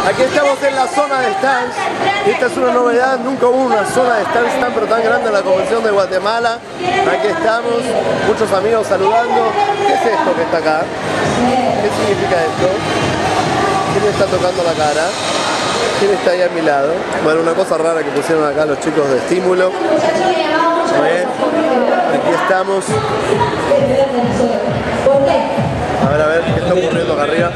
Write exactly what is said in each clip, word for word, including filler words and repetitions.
Aquí estamos en la zona de stands. Esta es una novedad, nunca hubo una zona de stands tan pero tan grande en la Convención de Guatemala. Aquí estamos, muchos amigos saludando. ¿Qué es esto que está acá? ¿Qué significa esto? ¿Quién me está tocando la cara? ¿Quién está ahí a mi lado? Bueno, una cosa rara que pusieron acá los chicos de Estímulo. ¿Ven? Aquí estamos. A ver, a ver, ¿qué está ocurriendo acá arriba?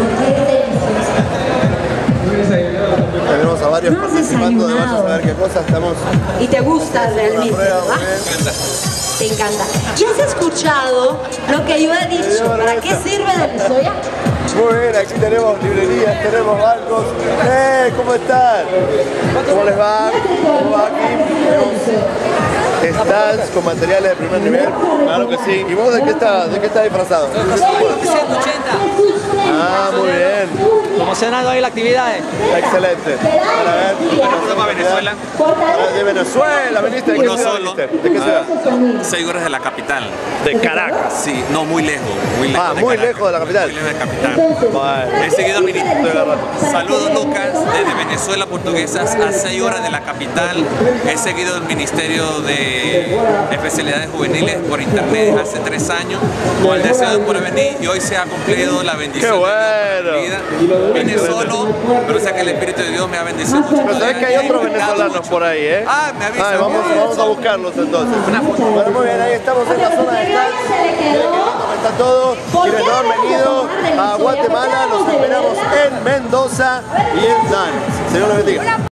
Tenemos a varios participando de vaya a saber qué cosa estamos. Y te gusta realmente, ¿verdad? Te encanta. ¿Ya has escuchado lo que yo he dicho? ¿Para qué sirve del soya? Muy bien, aquí tenemos librerías, tenemos bancos. ¡Eh! ¿Cómo están? ¿Cómo les va? ¿Cómo va aquí? Tenemos stands con materiales de primer nivel. Claro que sí. ¿Y vos de qué estás, de qué estás disfrazado? ciento ochenta. Ah, muy bien. Promocionando ahí la actividad. Excelente. Para ver. ¿Cómo Venezuela? De Venezuela, ¿viniste? ¿De qué No ciudad solo. viniste? ¿De qué ciudad? Seis horas de la capital. De Caracas. Sí, no, muy lejos. Muy lejos Ah, de muy Caracas. lejos de la capital. Muy lejos de la capital. Bueno. He seguido al ministro. Estoy agarrando. Saludos, Lucas, desde Venezuela, Portuguesas, a seis horas de la capital. He seguido el Ministerio de Especialidades Juveniles por internet hace tres años, con el deseo de poder venir, y hoy se ha cumplido la bendición. ¡Qué bueno! de Dios para mi vida. Vine solo, pero sé que el Espíritu de Dios me ha bendecido mucho. Pero sabes que hay otros venezolanos por ahí, ¿eh? Ah, me avisa. Ay, vamos, vamos a buscarlos entonces. Bueno, muy bien, ahí estamos en la zona de stands. Miren qué lindo que está todo. Quienes no han venido a Guatemala, los esperamos en Mendoza y en Danes. Señor les bendiga.